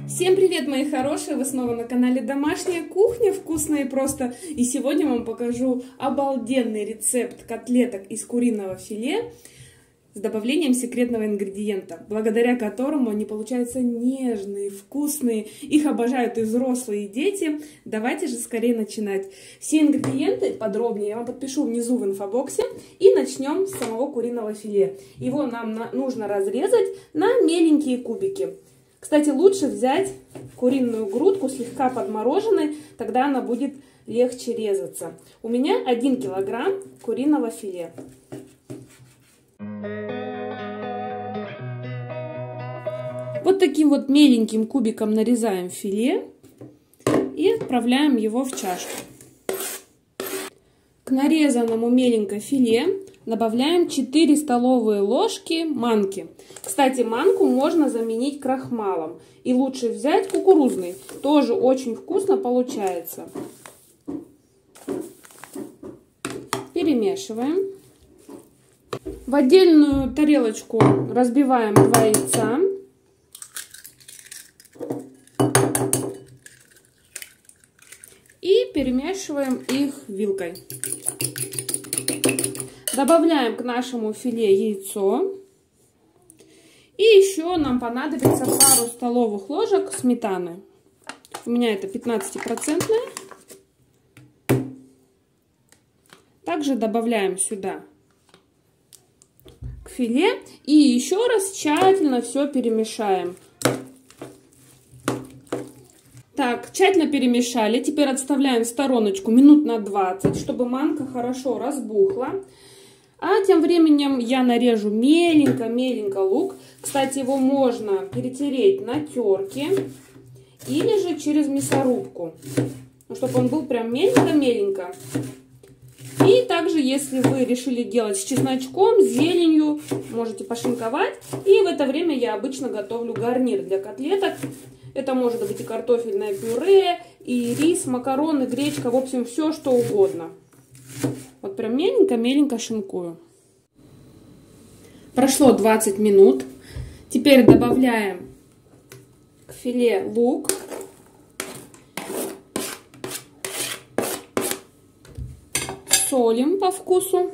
Всем привет, мои хорошие! Вы снова на канале Домашняя кухня, вкусно и просто. И сегодня вам покажу обалденный рецепт котлеток из куриного филе с добавлением секретного ингредиента, благодаря которому они получаются нежные, вкусные. Их обожают и взрослые, и дети. Давайте же скорее начинать. Все ингредиенты подробнее я вам подпишу внизу в инфобоксе. И начнем с самого куриного филе. Его нам нужно разрезать на меленькие кубики. Кстати, лучше взять куриную грудку слегка подмороженной, тогда она будет легче резаться. У меня 1 килограмм куриного филе. Вот таким вот меленьким кубиком нарезаем филе и отправляем его в чашку. К нарезанному меленько филе добавляем 4 столовые ложки манки. Кстати, манку можно заменить крахмалом. И лучше взять кукурузный. Тоже очень вкусно получается. Перемешиваем. В отдельную тарелочку разбиваем 2 яйца. И перемешиваем их вилкой. Добавляем к нашему филе яйцо. И еще нам понадобится пару столовых ложек сметаны. У меня это 15%. Также добавляем сюда к филе. И еще раз тщательно все перемешаем. Так, тщательно перемешали. Теперь отставляем в стороночку минут на 20, чтобы хорошо разбухла. А тем временем я нарежу меленько лук. Кстати, его можно перетереть на терке или же через мясорубку, чтобы он был прям меленько. И также, если вы решили делать с чесночком, с зеленью, можете пошинковать. И в это время я обычно готовлю гарнир для котлеток. Это может быть и картофельное пюре, и рис, макароны, гречка, в общем, все что угодно. Вот прям меленько шинкую. Прошло 20 минут. Теперь добавляем к филе лук. Солим по вкусу.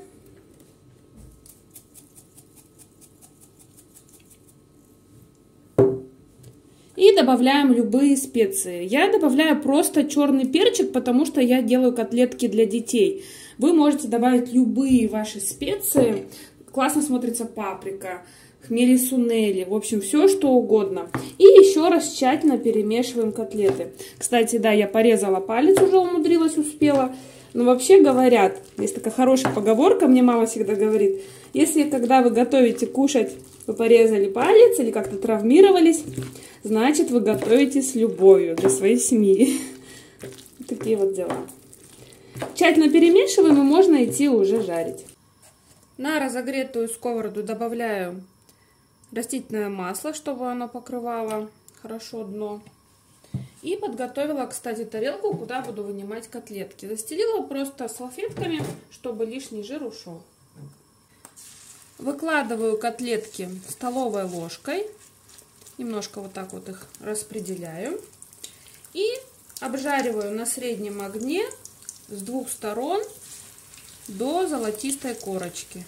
И добавляем любые специи. Я добавляю просто черный перчик, потому что я делаю котлетки для детей. Вы можете добавить любые ваши специи. Классно смотрится паприка, хмели сунели, в общем, все что угодно. И еще раз тщательно перемешиваем котлеты. Кстати, да, я порезала палец, уже умудрилась, успела. Но вообще говорят, есть такая хорошая поговорка, мне мама всегда говорит, если когда вы готовите кушать, вы порезали палец или как-то травмировались, значит, вы готовите с любовью для своей семьи. Такие вот дела. Тщательно перемешиваем, и можно идти уже жарить. На разогретую сковороду добавляю растительное масло, чтобы оно покрывало хорошо дно. И подготовила, кстати, тарелку, куда буду вынимать котлетки. Застелила просто салфетками, чтобы лишний жир ушел. Выкладываю котлетки столовой ложкой. Немножко вот так вот их распределяю. И обжариваю на среднем огне с 2 сторон до золотистой корочки.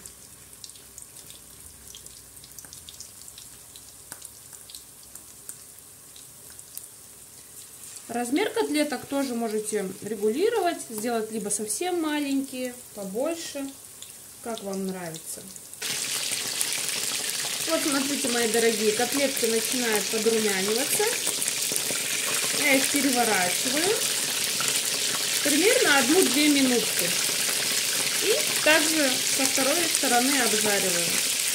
Размер котлеток тоже можете регулировать, сделать либо совсем маленькие, побольше, как вам нравится. Вот смотрите, мои дорогие, котлетки начинают подрумяниваться. Я их переворачиваю примерно 1-2 минутки. И также со второй стороны обжариваю.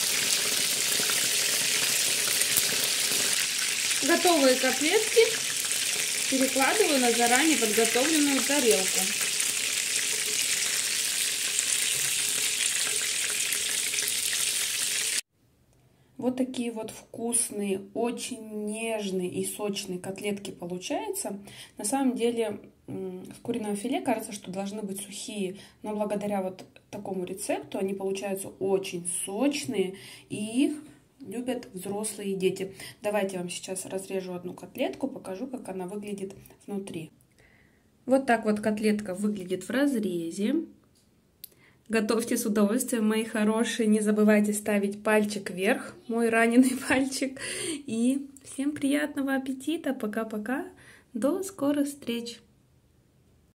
Готовые котлетки перекладываю на заранее подготовленную тарелку. Вот такие вот вкусные, очень нежные и сочные котлетки получаются. На самом деле с куриного филе кажется, что должны быть сухие, но благодаря вот такому рецепту они получаются очень сочные, и их любят взрослые и дети. Давайте я вам сейчас разрежу одну котлетку, покажу, как она выглядит внутри. Вот так вот котлетка выглядит в разрезе. Готовьте с удовольствием, мои хорошие. Не забывайте ставить пальчик вверх, мой раненый пальчик. И всем приятного аппетита. Пока-пока. До скорых встреч.